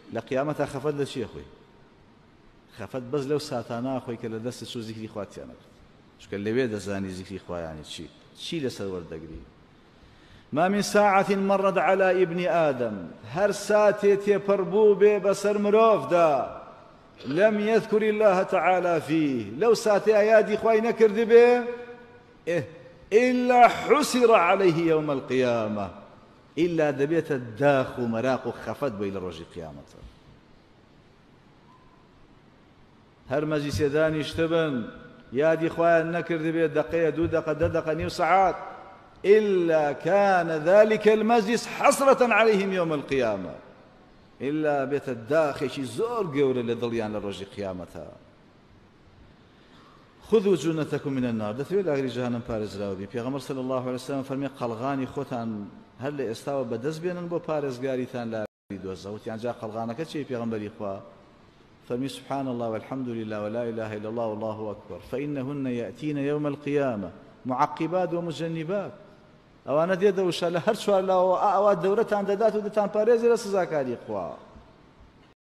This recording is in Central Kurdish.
لە قیامەتە خەفەت لە چیە خۆی خەفەت بەس لەو ساتانە خۆی کە لە دەستە چوو زیکری خواتیانە چکە لەوێ دەزانی زیکری خوایانی چی لەسەر وەردەگری ما من ساعة مرت على ابن آدم هر ساتي تيبربو بسر مروف دا لم يذكر الله تعالى فيه لو ساتي آيادي خواهي نكرد به إلا حسر عليه يوم القيامة إلا دبيت الداخ ومراق خفت بإلى رجل قيامة هر مجلس يداني اشتبن يادي خواهي نكرد به دقيقة 2 دقيقة 3 دقيقة نيو ساعات إلا كان ذلك المجلس حسرة عليهم يوم القيامة إلا بيت الداخل شي زور قولة لضليان للرجل قيامتها خذوا جنتكم من النار دەتەوێت لاگری جهنم پارێزراوە بی پێغەمبەر صلی الله عليه وسلم فەرمێ قەڵغانی خۆتان هەر لە ئێستاوە بەدەست بێنن بۆ پارێزگاریتان لاگری دۆزە وتیان جا قەڵغانەکە چی پێغەمبەری خوا فەرمی سبحان الله والحمد لله ولا إله إلا الله والله أكبر فإنهن يأتين يوم القيامة معقبات ومجنبات ئەوانە دێ دەوشە لە هەر چوار لاوە ئەوە دەورەتان دەدات و دەتان پارێزی لە سزاکاری خوا